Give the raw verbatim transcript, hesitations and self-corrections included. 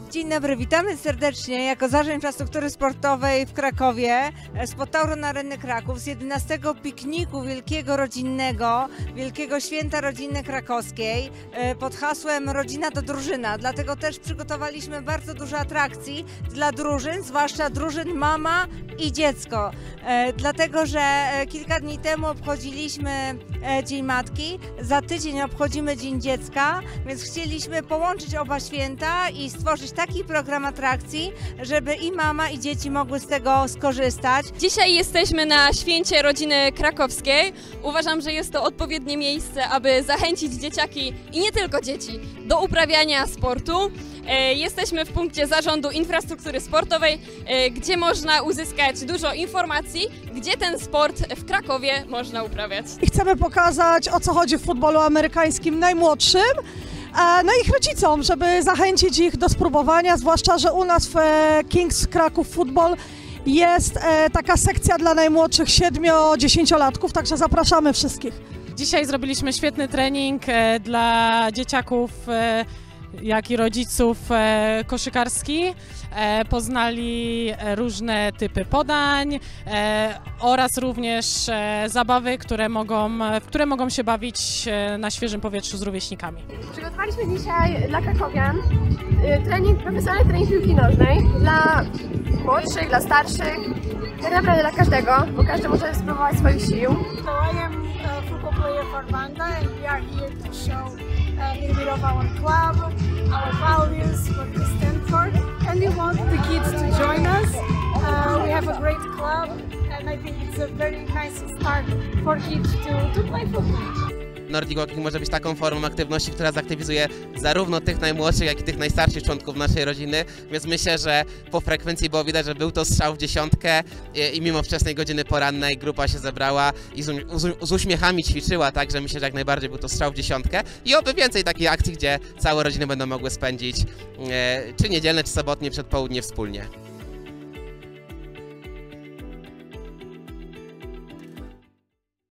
Dzień dobry, witamy serdecznie jako Zarząd Infrastruktury Sportowej w Krakowie z Podtauru Areny Kraków z jedenastego pikniku wielkiego rodzinnego, Wielkiego Święta Rodziny Krakowskiej pod hasłem Rodzina to drużyna. Dlatego też przygotowaliśmy bardzo dużo atrakcji dla drużyn, zwłaszcza drużyn mama i dziecko. Dlatego, że kilka dni temu obchodziliśmy Dzień Matki, za tydzień obchodzimy Dzień Dziecka, więc chcieliśmy połączyć oba święta i stworzyć taki program atrakcji, żeby i mama, i dzieci mogły z tego skorzystać. Dzisiaj jesteśmy na Święcie Rodziny Krakowskiej. Uważam, że jest to odpowiednie miejsce, aby zachęcić dzieciaki i nie tylko dzieci do uprawiania sportu. Jesteśmy w punkcie Zarządu Infrastruktury Sportowej, gdzie można uzyskać dużo informacji, gdzie ten sport w Krakowie można uprawiać. I chcemy pokazać, o co chodzi w futbolu amerykańskim najmłodszym, no i ich rodzicom, żeby zachęcić ich do spróbowania, zwłaszcza, że u nas w Kings Kraków Football jest taka sekcja dla najmłodszych siedmiu-dziesięciolatków, także zapraszamy wszystkich. Dzisiaj zrobiliśmy świetny trening dla dzieciaków, jak i rodziców koszykarski. Poznali różne typy podań oraz również zabawy, które mogą, w które mogą się bawić na świeżym powietrzu z rówieśnikami. Przygotowaliśmy dzisiaj dla krakowian trening, profesjonalny trening piłki nożnej dla młodszych, dla starszych, tak naprawdę dla każdego, bo każdy może spróbować swoich sił. So I am a football player for Banda and we are here to show a little bit of our club, our values, what we stand for, and we want the kids to join us. Uh, we have a great club and I think it's a very nice start for kids to, to play football. Nordic Walking może być taką formą aktywności, która zaktywizuje zarówno tych najmłodszych, jak i tych najstarszych członków naszej rodziny, więc myślę, że po frekwencji było widać, że był to strzał w dziesiątkę i, i mimo wczesnej godziny porannej grupa się zebrała i z, z, z uśmiechami ćwiczyła, także myślę, że jak najbardziej był to strzał w dziesiątkę i oby więcej takich akcji, gdzie całe rodziny będą mogły spędzić e, czy niedzielne, czy sobotnie przedpołudnie wspólnie.